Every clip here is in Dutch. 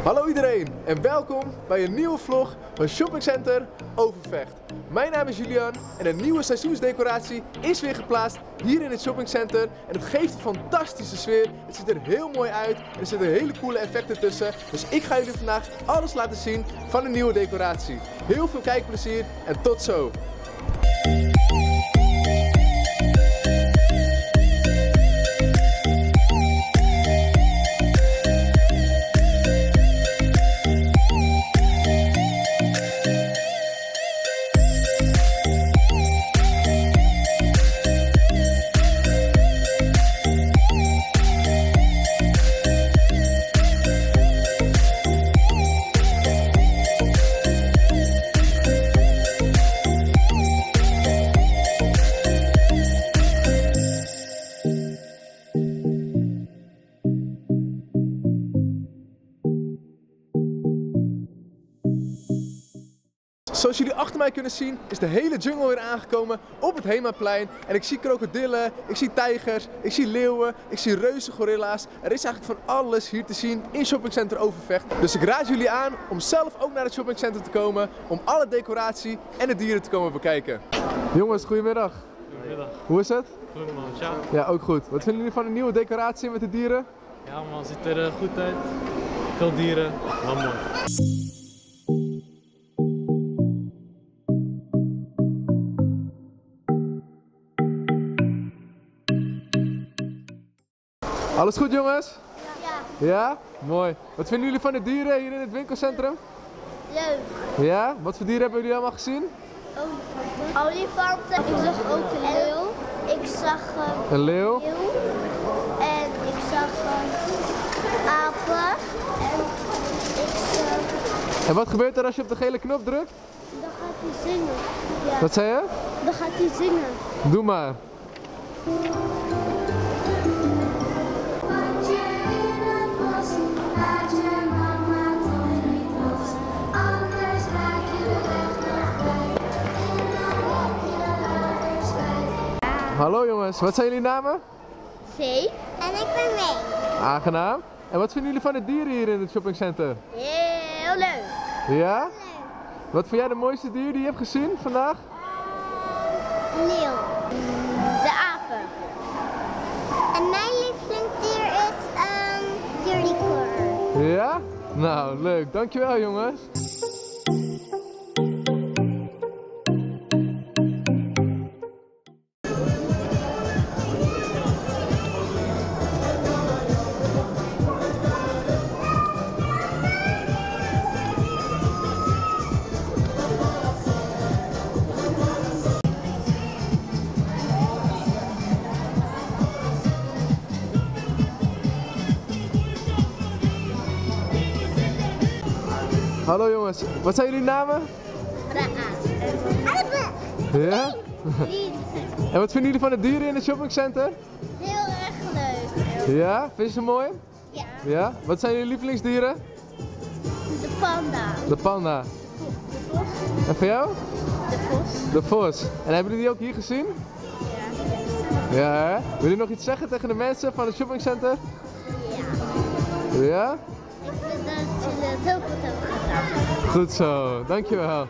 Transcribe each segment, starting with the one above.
Hallo iedereen en welkom bij een nieuwe vlog van Shoppingcenter Overvecht. Mijn naam is Julian en een nieuwe seizoensdecoratie is weer geplaatst hier in het shoppingcenter. En het geeft een fantastische sfeer, het ziet er heel mooi uit en er zitten hele coole effecten tussen. Dus ik ga jullie vandaag alles laten zien van de nieuwe decoratie. Heel veel kijkplezier en tot zo! Zoals jullie achter mij kunnen zien is de hele jungle weer aangekomen op het Hemaplein. En ik zie krokodillen, ik zie tijgers, ik zie leeuwen, ik zie reuze gorilla's. Er is eigenlijk van alles hier te zien in Shoppingcenter Overvecht. Dus ik raad jullie aan om zelf ook naar het shoppingcenter te komen om alle decoratie en de dieren te komen bekijken. Jongens, goedemiddag. Goedemiddag. Hoe is het? Goed man, ciao. Ja, ook goed. Wat vinden jullie van de nieuwe decoratie met de dieren? Ja man, ziet er goed uit. Veel dieren, wel mooi. Alles goed jongens? Ja. Ja? Mooi. Wat vinden jullie van de dieren hier in het winkelcentrum? Leuk. Ja? Wat voor dieren hebben jullie allemaal gezien? Olifanten. Ik zag ook een leeuw. Ik zag Een leeuw. en ik zag apen. En ik zag... En wat gebeurt er als je op de gele knop drukt? Dan gaat hij zingen. Ja. Wat zei je? Dan gaat hij zingen. Doe maar. Hallo jongens, wat zijn jullie namen? Zee. En ik ben mee. Aangenaam. En wat vinden jullie van de dieren hier in het shoppingcenter? Heel leuk. Ja? Wat vind jij de mooiste dier die je hebt gezien vandaag? Leeuw. De apen. En mijn lievelingsdier is unicorn. Ja? Nou, leuk. Dankjewel jongens. Hallo jongens, wat zijn jullie namen? Ja? En wat vinden jullie van de dieren in het shoppingcenter? Heel erg leuk. Ja? Vind je ze mooi? Ja. Ja? Wat zijn jullie lievelingsdieren? De panda. De panda. De vos. En voor jou? De vos. De vos. En hebben jullie die ook hier gezien? Ja. Ja hè? Wil je nog iets zeggen tegen de mensen van het shoppingcenter? Ja. Ja? Ik vind dat jullie het heel goed hebben gedaan. Goed zo, dankjewel.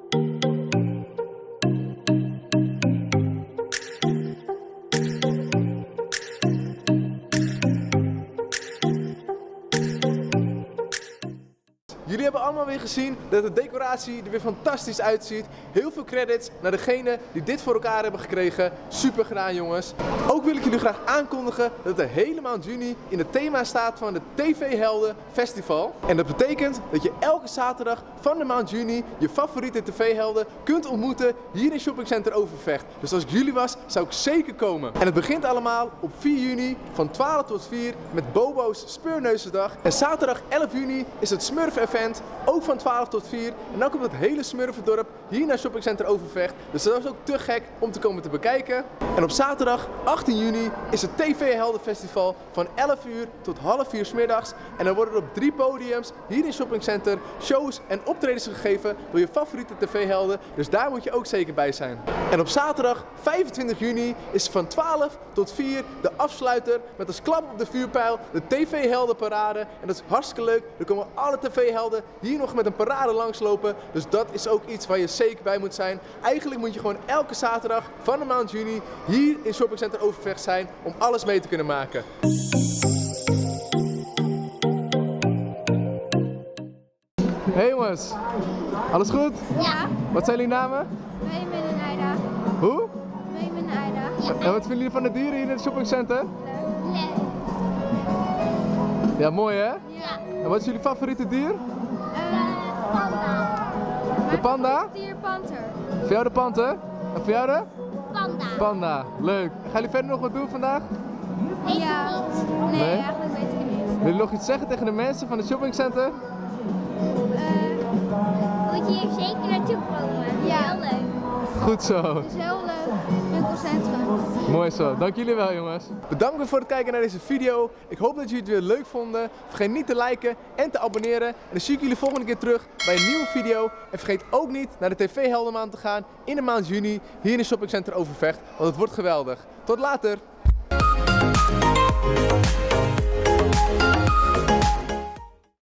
Jullie hebben allemaal weer gezien dat de decoratie er weer fantastisch uitziet. Heel veel credits naar degenen die dit voor elkaar hebben gekregen. Super gedaan jongens. Ook wil ik jullie graag aankondigen dat de hele maand juni in het thema staat van het TV Helden Festival. En dat betekent dat je elke zaterdag van de maand juni je favoriete TV-helden kunt ontmoeten hier in Shoppingcenter Overvecht. Dus als ik jullie was, zou ik zeker komen. En het begint allemaal op 4 juni van 12 tot 4 met Bobo's Speurneuzendag. En zaterdag 11 juni is het Smurf Event, ook van 12 tot 4. En dan komt het hele Smurfendorp hier naar Shoppingcenter Overvecht. Dus dat is ook te gek om te komen te bekijken. En op zaterdag 18 juni is het TV Helden Festival van 11 uur tot half 4 's middags. En dan worden er op 3 podiums hier in Shoppingcenter shows en optredens gegeven door je favoriete tv-helden, dus daar moet je ook zeker bij zijn. En op zaterdag 25 juni is van 12 tot 4 de afsluiter met als klap op de vuurpijl de TV-heldenparade. En dat is hartstikke leuk. Er komen alle TV-helden hier nog met een parade langslopen, dus dat is ook iets waar je zeker bij moet zijn. Eigenlijk moet je gewoon elke zaterdag van de maand juni hier in Shoppingcenter Overvecht zijn om alles mee te kunnen maken. Hey jongens, alles goed? Ja. Wat zijn jullie namen? Meimen en Aida. Hoe? Meimen en Aida. En wat vinden jullie van de dieren hier in het shoppingcenter? Leuk. Ja, mooi hè? Ja. En wat is jullie favoriete dier? Panda. De panda? Dier panter. Voor jou de panter? En voor jou de? Panda. Panda. Leuk. Gaan jullie verder nog wat doen vandaag? Ja. Nee, Nee? eigenlijk weet ik het niet. Willen jullie nog iets zeggen tegen de mensen van het shoppingcenter? Moet je hier zeker naartoe komen? Ja. Heel leuk. Goed zo. Het is heel leuk winkelcentrum. Mooi zo. Dank jullie wel jongens. Bedankt weer voor het kijken naar deze video. Ik hoop dat jullie het weer leuk vonden. Vergeet niet te liken en te abonneren. En dan zie ik jullie volgende keer terug bij een nieuwe video. En vergeet ook niet naar de TV Heldenmaand te gaan in de maand juni hier in Shoppingcenter Overvecht. Want het wordt geweldig. Tot later.